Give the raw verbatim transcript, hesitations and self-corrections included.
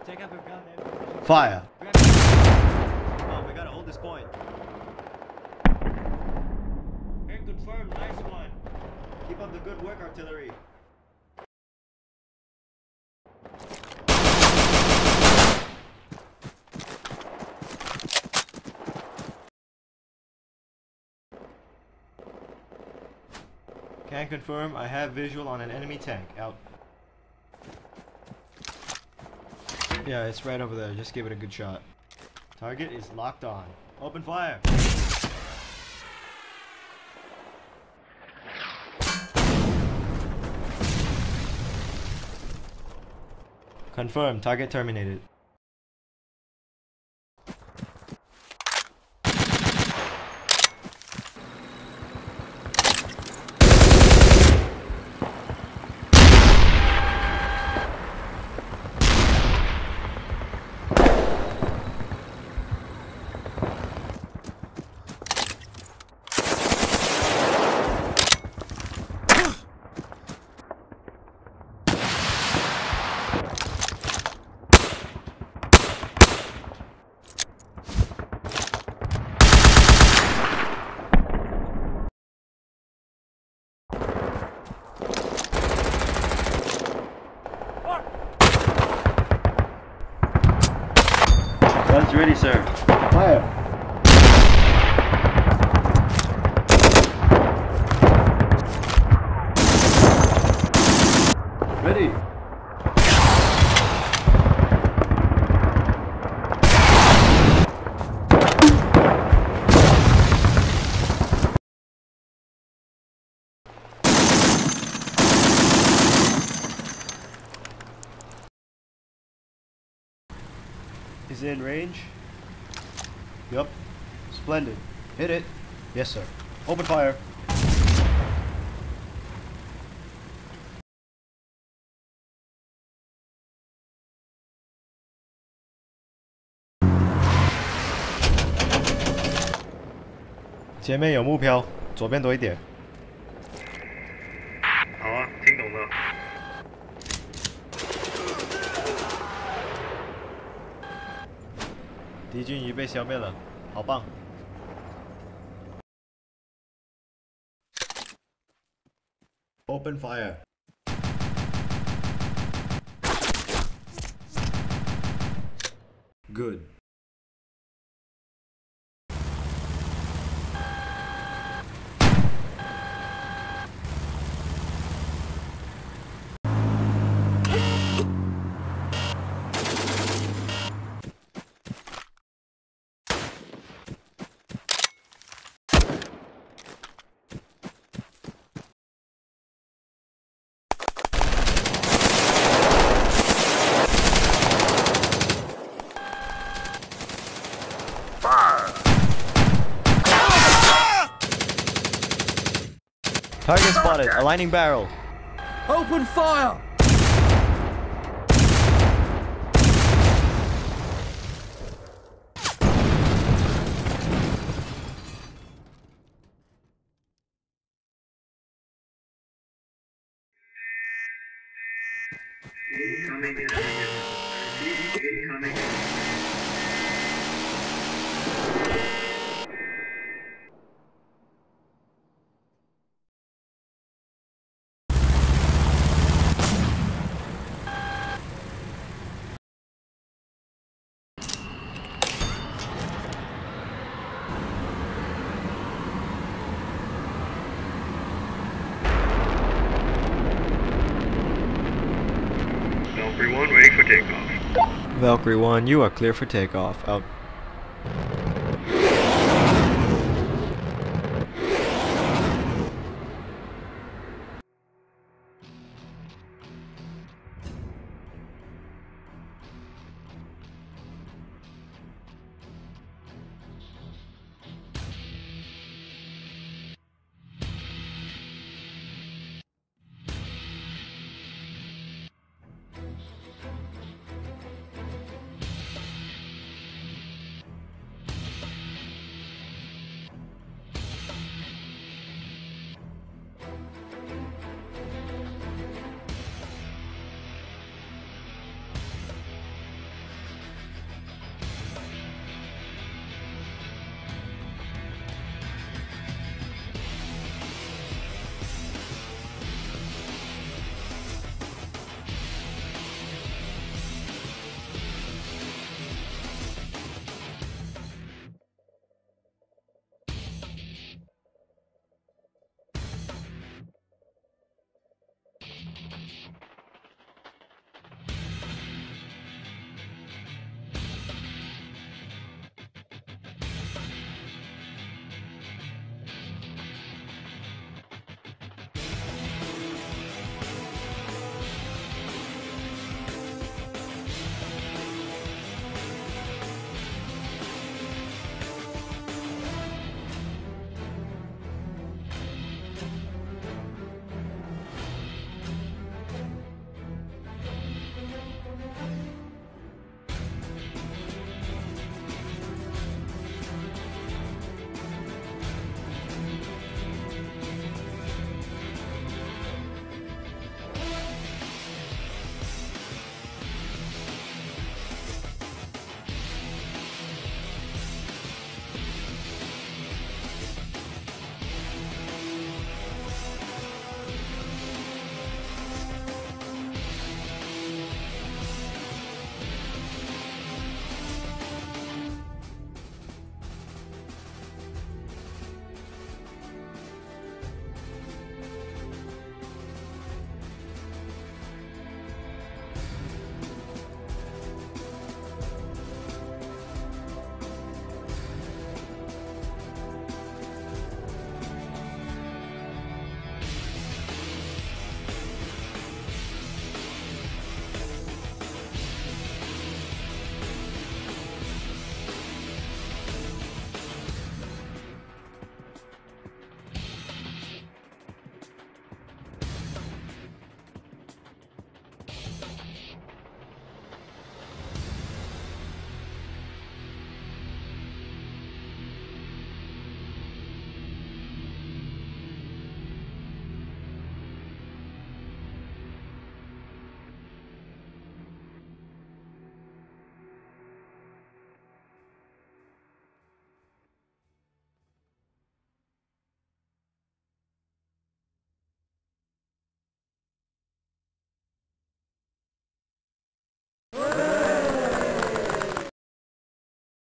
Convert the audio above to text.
take up your gun, man. Fire. Grab it. Come on, we gotta hold this point. Air confirmed, nice one. Keep up the good work, artillery. Can confirm, I have visual on an enemy tank. Out. Yeah, it's right over there. Just give it a good shot. Target is locked on. Open fire. Confirm, target terminated. Guns ready, sir. Fire. Ready. Is it in range? Yup. Splendid. Hit it. Yes, sir. Open fire.前面有目标，左边多一点。 好啊，听懂了。 敌军已被消灭了，好棒！ Open fire. Good. Target spotted. Aligning barrel. Open fire! Incoming. Incoming. Valkyrie one, ready for takeoff. Valkyrie one, you are clear for takeoff. Out.